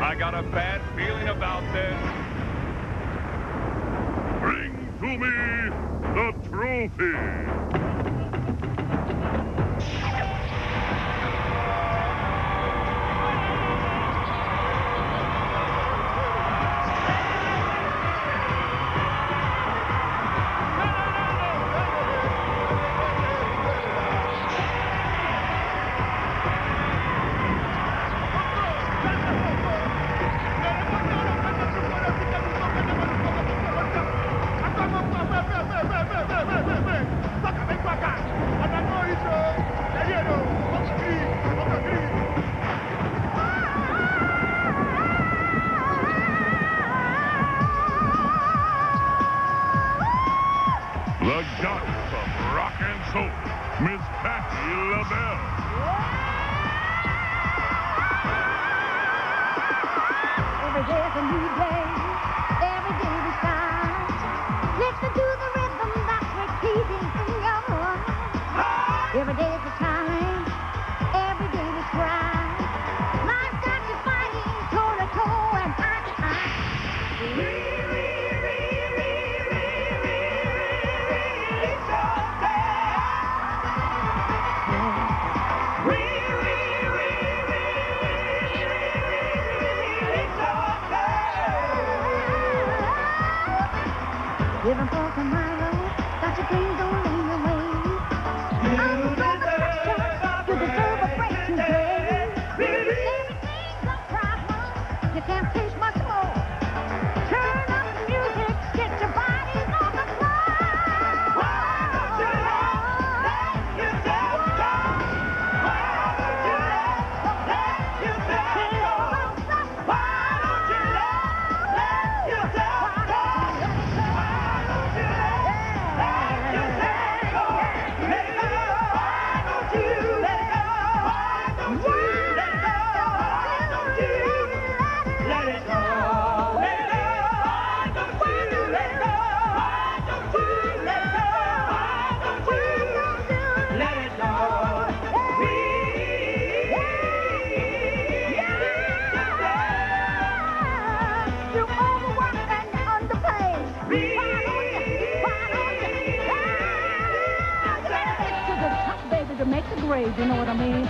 I got a bad feeling about this. Bring to me the trophy. The goddess of rock and soul, Miss Patti LaBelle. Every day is a new day. Every day we start. Listen to the rhythm that's repeating in your heart. Every day is a challenge. Every day we try. Life's got you fighting toe to toe and eye to eye. Living for tomorrow, got your dreams don't lead your way. Under the pressure, you deserve a break today. Everything's a problem, you can't take much more. Turn up the music, get your bodies on the floor. Why don't you let yourself go? Why don't you let yourself go? Why don't you let yourself go? To make the grade, you know what I mean?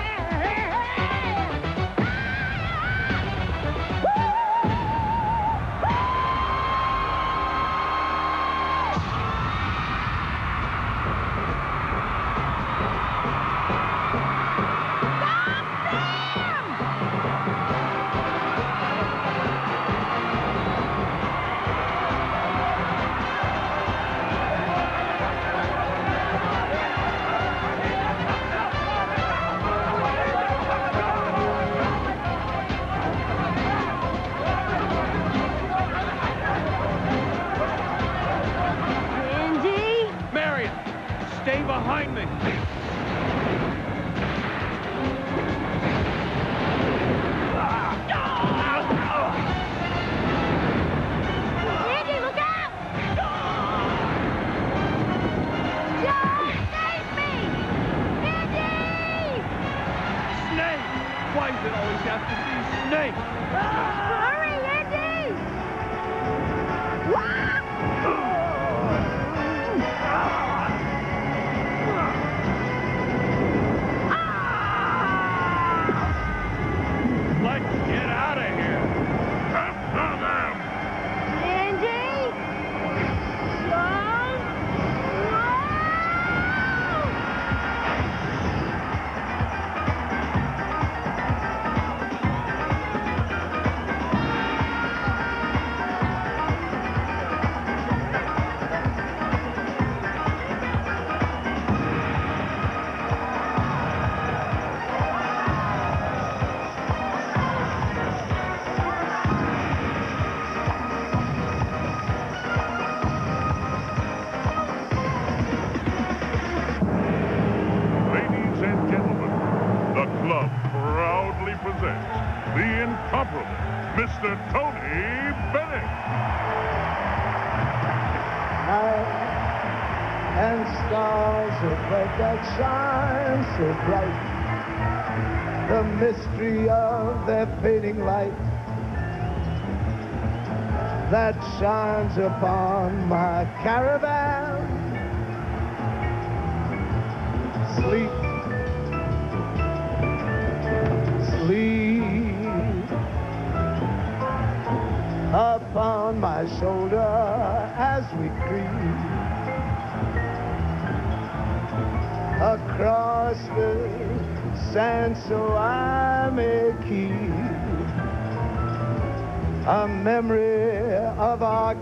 Stay behind me. Andy, look out! Joe, save me! Andy! Snake! Why does it always have to be Snake? Hurry, Andy! Let's get out of here. After them. Andy! John! presents the incomparable Mr. Tony Bennett. Night and stars so bright that shine so bright. The mystery of their fading light that shines upon my caravan. Sleep, sleep upon my shoulder as we creep across the sand so I may keep a memory of our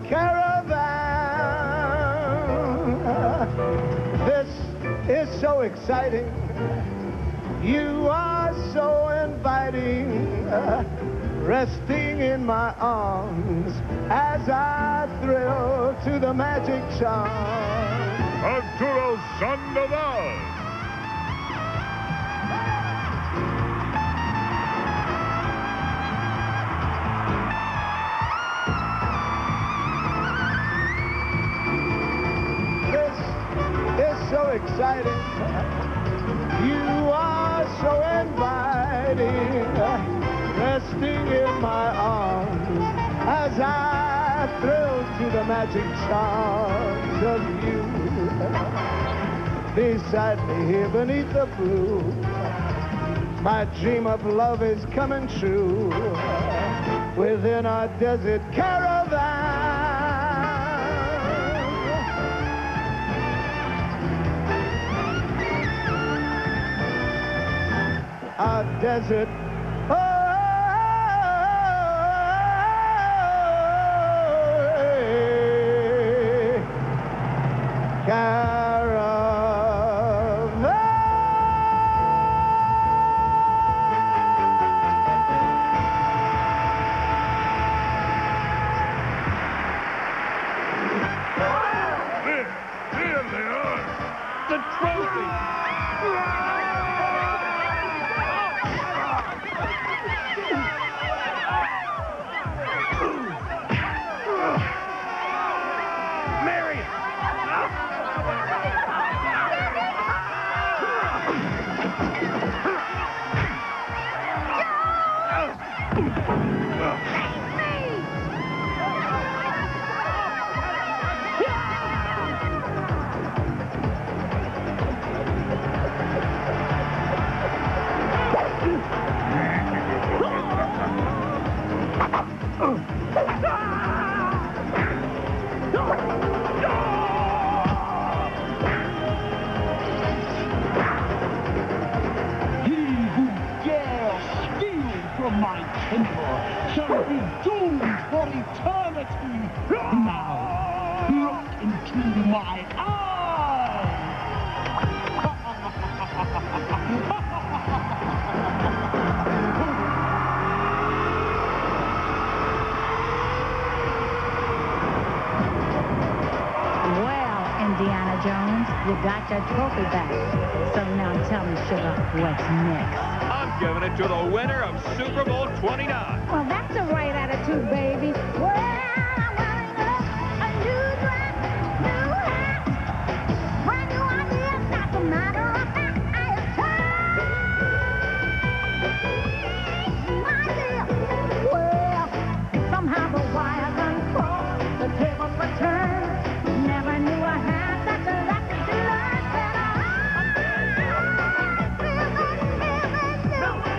caravan. This is so exciting. You are so inviting, resting in my arms as I thrill to the magic charm. Arturo Sandoval. This is so exciting. You are so inviting, resting in my arms as I thrill to the magic charms of you. Beside me here beneath the blue, my dream of love is coming true within our desert caravan. Our desert Here they are. The trophy! Marion! From my temple shall be doomed for eternity. Now, look into my eyes. Well, Indiana Jones, you got your trophy back. So now tell me, sugar, what's next? I'm giving it to the winner of Super Bowl 29. Well, that's the right attitude, baby. Well, I'm wearing a new dress, new hat, brand new ideas. That's a matter of fact. I have changed my deal. Well, somehow the wires uncrossed, the tables were turned. Never knew I had such a lesson to learn. But I feel good, feel good.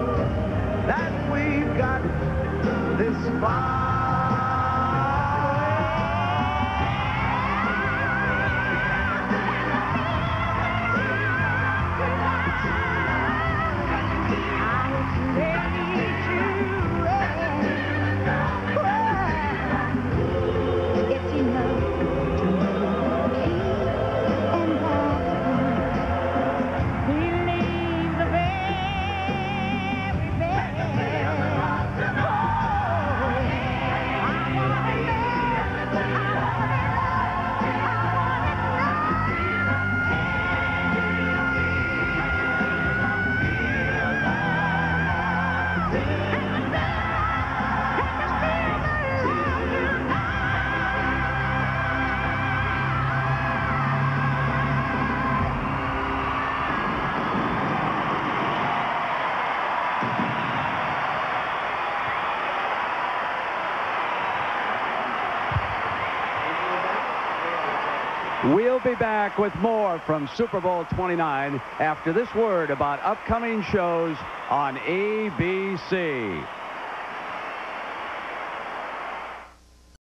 This far We'll be back with more from Super Bowl 29 after this word about upcoming shows on ABC.